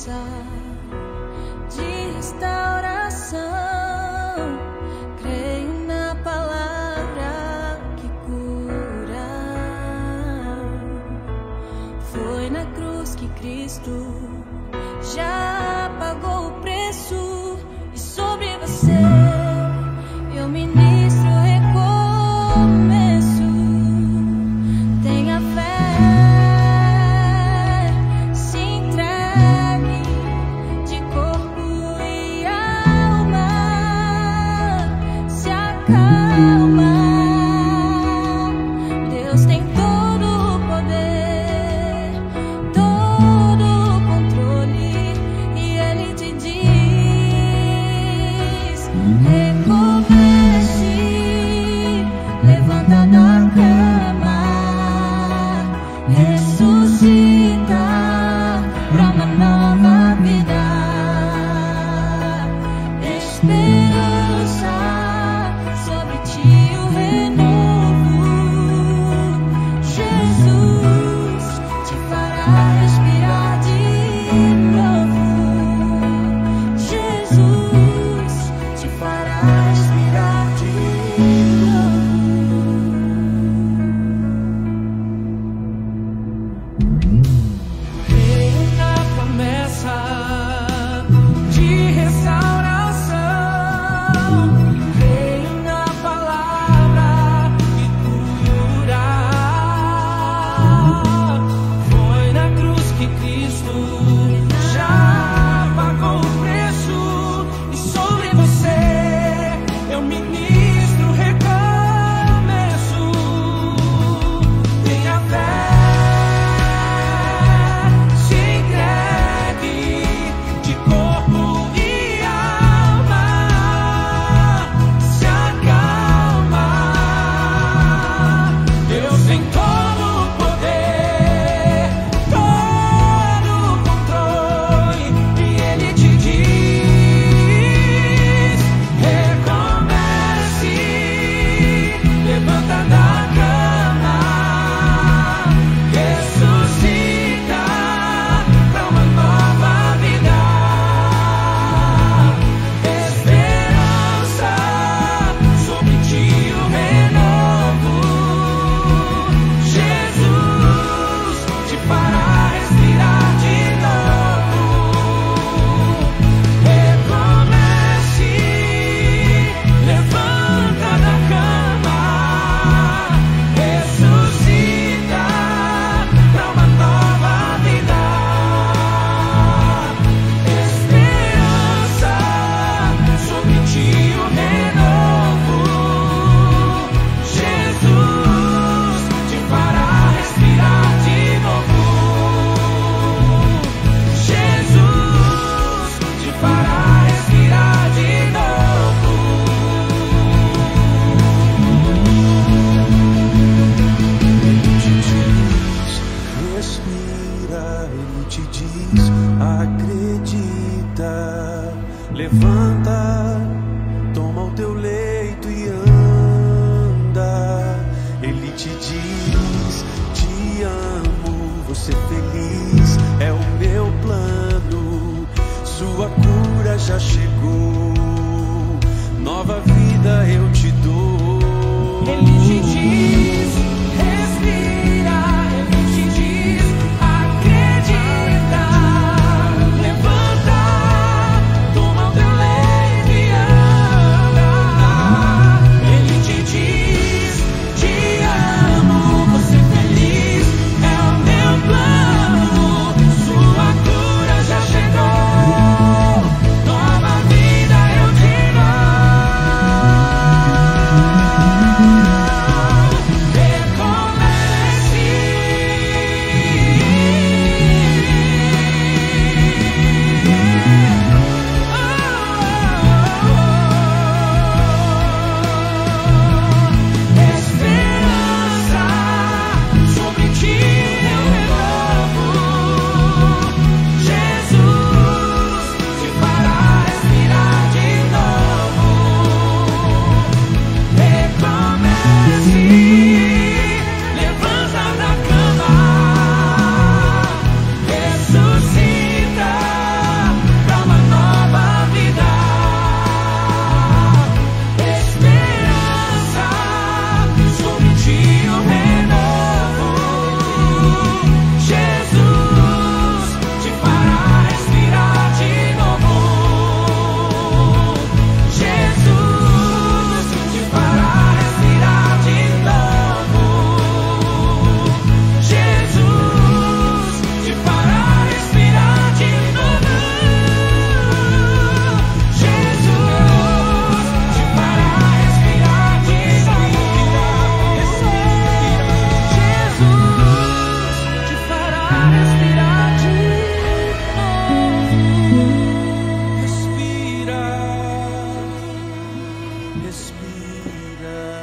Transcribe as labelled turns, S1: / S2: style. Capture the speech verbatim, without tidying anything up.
S1: promessa de restauração. Creio na palavra que cura. Foi na cruz que Cristo já pagou o preço, e sobre você eu ministro recomeço. Tenha fé, se entregue de corpo e alma, se acalma. Deus tem todo o poder, todo o controle, e Ele te diz: recomece, levanta da cama, ressuscita pra uma nova vida. Esperança, sobre ti o renovo. Jesus te fará respirar de novo. Jesus te fará respirar de novo. Creio na promessa de restauração. Creio na palavra que cura. Foi na cruz que Cristo já pagou o preço, e sobre você eu ministro recomeço. Tenha fé, se entregue de corpo e alma, se acalma. Deus tem todo o poder, todo o controle, e Ele te diz: recomece, levanta da cama, ressuscita pra uma nova vida. Esperança, sobre ti o renovo. Jesus te fará respirar de novo. Recomece, levanta da cama, ressuscita pra uma nova vida. Esperança, sobre ti o renovo. Jesus te fará respirar de novo. Jesus te fará respirar de novo.
S2: Ele te diz, respira. Ele te diz, acredita. Levanta, toma o teu leito e anda. Ele te diz, te amo, você feliz é o meu plano. Sua cura já chegou, nova vida eu te dou.
S1: Ele te diz, respira. Ele te diz, acredita. Levanta, toma o teu leito
S2: mentira.